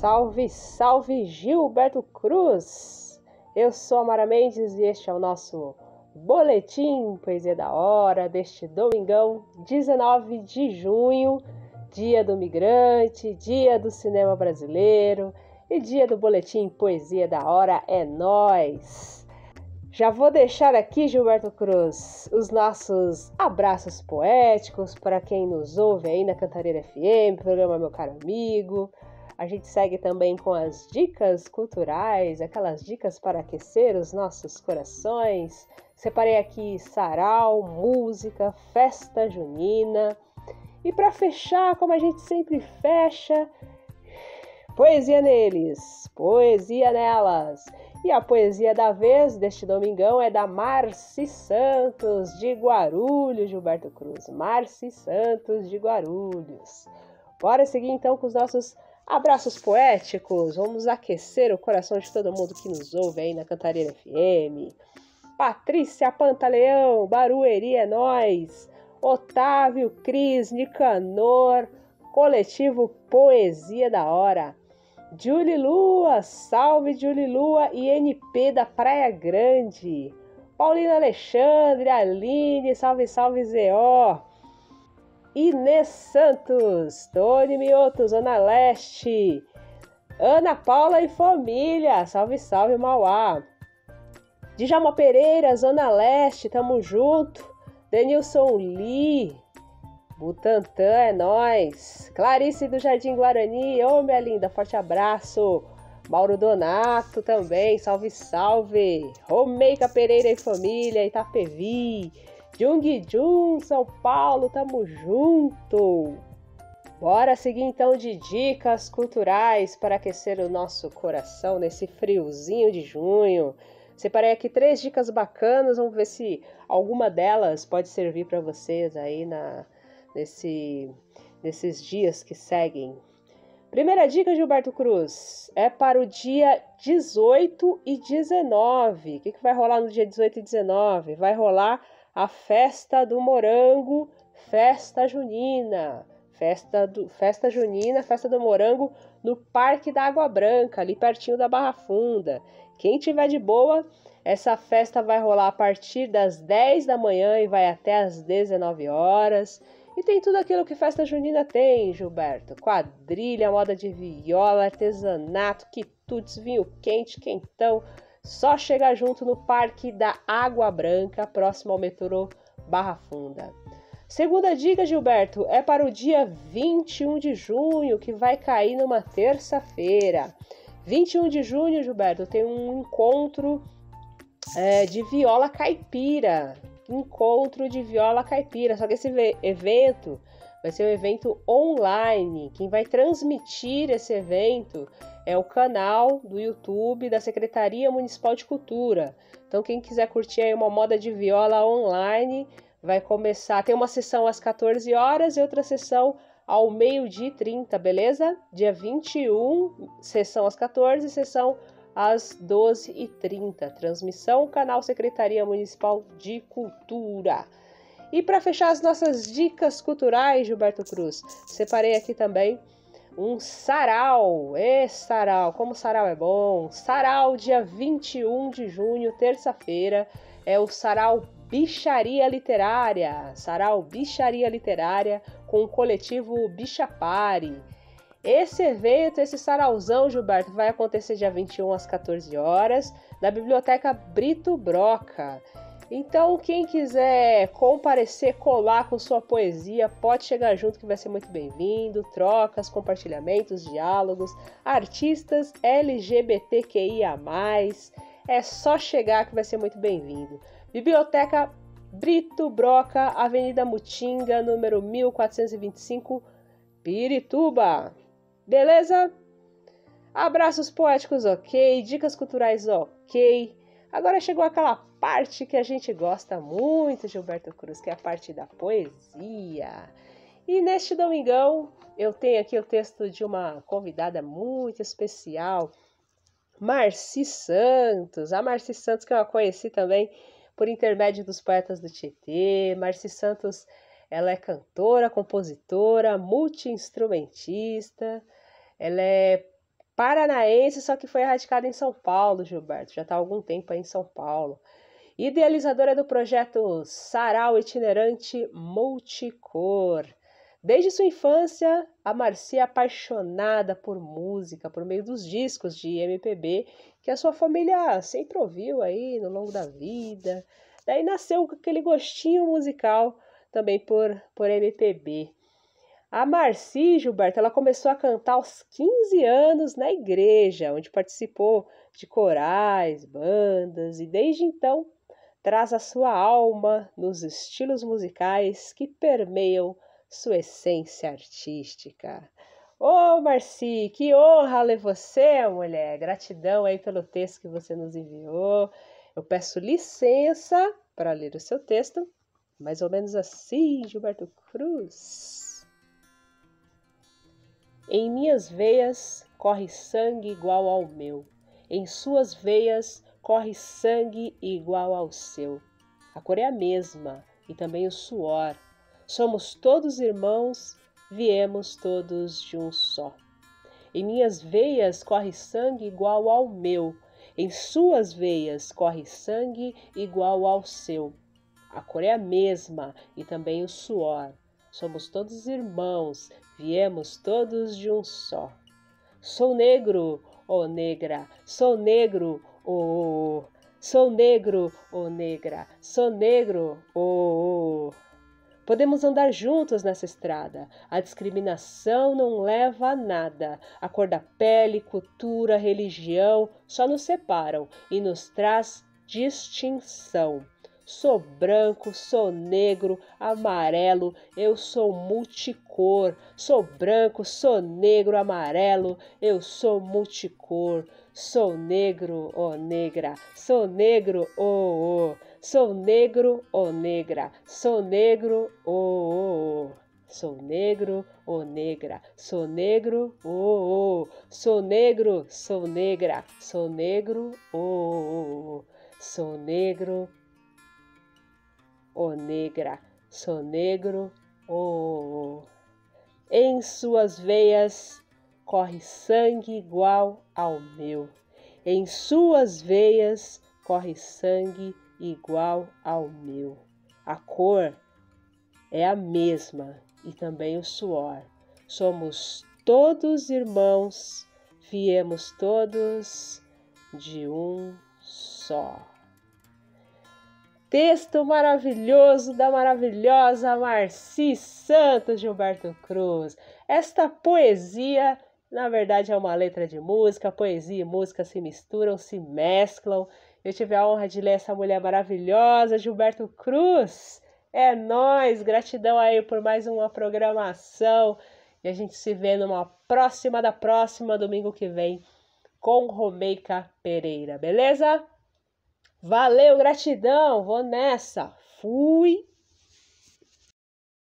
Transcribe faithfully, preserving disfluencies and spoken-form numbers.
Salve, salve Gilberto Cruz! Eu sou a Mara Mendes e este é o nosso Boletim Poesia da Hora deste domingão, dezenove de junho, dia do migrante, dia do cinema brasileiro e dia do Boletim Poesia da Hora é nóis! Já vou deixar aqui, Gilberto Cruz, os nossos abraços poéticos para quem nos ouve aí na Cantareira F M, programa Meu Caro Amigo. A gente segue também com as dicas culturais, aquelas dicas para aquecer os nossos corações. Separei aqui sarau, música, festa junina. E para fechar, como a gente sempre fecha, poesia neles, poesia nelas. E a poesia da vez deste domingão é da Marci Santos, de Guarulhos, Gilberto Cruz. Marci Santos, de Guarulhos. Bora seguir então com os nossos abraços poéticos. Vamos aquecer o coração de todo mundo que nos ouve aí na Cantareira F M. Patrícia Pantaleão, Barueri é nóis. Otávio Cris, Nicanor, Coletivo Poesia da Hora. Julie Lua, salve Julie Lua e N P da Praia Grande. Paulina Alexandre, Aline, salve, salve Z O. Inês Santos, Tony Mioto, Zona Leste. Ana Paula e família, salve, salve Mauá. Djalma Pereira, Zona Leste, tamo junto. Denilson Lee, Butantã é nóis. Clarice do Jardim Guarani, ô minha linda, forte abraço. Mauro Donato também, salve, salve. Romeica Pereira e família, Itapevi. Jung Jun, São Paulo, tamo junto. Bora seguir então de dicas culturais para aquecer o nosso coração nesse friozinho de junho. Separei aqui três dicas bacanas, vamos ver se alguma delas pode servir para vocês aí na... Nesse, nesses dias que seguem. Primeira dica, Gilberto Cruz, é para o dia dezoito e dezenove. O que, que vai rolar no dia dezoito e dezenove? Vai rolar a Festa do Morango, Festa Junina. Festa, do, festa Junina, Festa do Morango, no Parque da Água Branca, ali pertinho da Barra Funda. Quem tiver de boa, essa festa vai rolar a partir das dez da manhã e vai até às dezenove horas. E tem tudo aquilo que festa junina tem, Gilberto. Quadrilha, moda de viola, artesanato, quitutes, vinho quente, quentão. Só chegar junto no Parque da Água Branca, próximo ao metrô Barra Funda. Segunda dica, Gilberto, é para o dia vinte e um de junho, que vai cair numa terça-feira. vinte e um de junho, Gilberto, tem um encontro é, de viola caipira. Encontro de viola caipira, só que esse evento vai ser um evento online. Quem vai transmitir esse evento é o canal do YouTube da Secretaria Municipal de Cultura. Então quem quiser curtir aí uma moda de viola online, vai começar, tem uma sessão às quatorze horas e outra sessão ao meio-dia e trinta, beleza? Dia vinte e um, sessão às quatorze, sessão às doze e trinta. Transmissão, canal Secretaria Municipal de Cultura. E para fechar as nossas dicas culturais, Gilberto Cruz, separei aqui também um sarau. Ê, sarau, como sarau é bom. Sarau, dia vinte e um de junho, terça-feira, é o sarau Bicharia Literária. Sarau Bicharia Literária com o coletivo Bichapari. Esse evento, esse sarauzão, Gilberto, vai acontecer dia vinte e um às quatorze horas, na Biblioteca Brito Broca. Então, quem quiser comparecer, colar com sua poesia, pode chegar junto que vai ser muito bem-vindo. Trocas, compartilhamentos, diálogos, artistas L G B T Q I A mais. É só chegar que vai ser muito bem-vindo. Biblioteca Brito Broca, Avenida Mutinga, número mil quatrocentos e vinte e cinco, Pirituba. Beleza? Abraços poéticos ok, dicas culturais ok. Agora chegou aquela parte que a gente gosta muito, Gilberto Cruz, que é a parte da poesia. E neste domingão eu tenho aqui o texto de uma convidada muito especial, Marci Santos. A Marci Santos que eu a conheci também por intermédio dos Poetas do Tietê. Marci Santos, ela é cantora, compositora, multi-instrumentista. Ela é paranaense, só que foi radicada em São Paulo, Gilberto. Já está há algum tempo aí em São Paulo. Idealizadora do projeto Sarau Itinerante Multicor. Desde sua infância, a Marci é apaixonada por música, por meio dos discos de M P B, que a sua família sempre ouviu aí no longo da vida. Daí nasceu aquele gostinho musical também por, por M P B. A Marci, Gilberto, ela começou a cantar aos quinze anos na igreja, onde participou de corais, bandas, e desde então traz a sua alma nos estilos musicais que permeiam sua essência artística. Ô, oh, Marci, que honra ler você, mulher. Gratidão aí pelo texto que você nos enviou. Eu peço licença para ler o seu texto, mais ou menos assim, Gilberto Cruz. Em minhas veias corre sangue igual ao meu. Em suas veias corre sangue igual ao seu. A cor é a mesma e também o suor. Somos todos irmãos, viemos todos de um só. Em minhas veias corre sangue igual ao meu. Em suas veias corre sangue igual ao seu. A cor é a mesma e também o suor. Somos todos irmãos, viemos todos de um só. Sou negro, ó negra, sou negro, ó. Sou negro, ó negra, sou negro, ó. Podemos andar juntos nessa estrada. A discriminação não leva a nada. A cor da pele, cultura, religião só nos separam e nos traz distinção. Sou branco, sou negro, amarelo, eu sou multicor. Sou branco, sou negro, amarelo, eu sou multicor. Sou negro, ó negra, sou negro, ó, ó. Sou negro, ó negra, sou negro, ó, ó. Sou negro, ó negra, sou negro, ó, ó. Sou negro, sou negra, sou negro, ó, ó. Sou negro, ó negra, sou negro, ó. Em suas veias corre sangue igual ao meu. Em suas veias corre sangue igual ao meu. A cor é a mesma e também o suor. Somos todos irmãos, viemos todos de um só. Texto maravilhoso da maravilhosa Marci Santos, Gilberto Cruz. Esta poesia, na verdade, é uma letra de música. Poesia e música se misturam, se mesclam. Eu tive a honra de ler essa mulher maravilhosa, Gilberto Cruz. É nóis, gratidão aí por mais uma programação. E a gente se vê numa próxima da próxima, domingo que vem, com Romeica Pereira, beleza? Valeu, gratidão, vou nessa. Fui!